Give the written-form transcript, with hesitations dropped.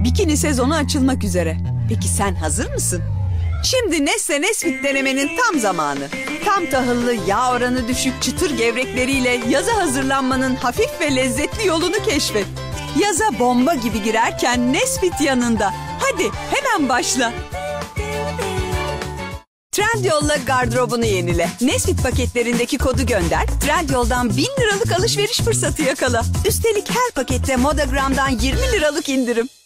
Bikini sezonu açılmak üzere. Peki sen hazır mısın? Şimdi Nestle Nesfit denemenin tam zamanı. Tam tahıllı, yağ oranı düşük, çıtır gevrekleriyle yaza hazırlanmanın hafif ve lezzetli yolunu keşfet. Yaza bomba gibi girerken Nesfit yanında. Hadi hemen başla. Trendyol'la gardırobunu yenile. Nesfit paketlerindeki kodu gönder. Trendyol'dan 1000 liralık alışveriş fırsatı yakala. Üstelik her pakette Modagram'dan 20 liralık indirim.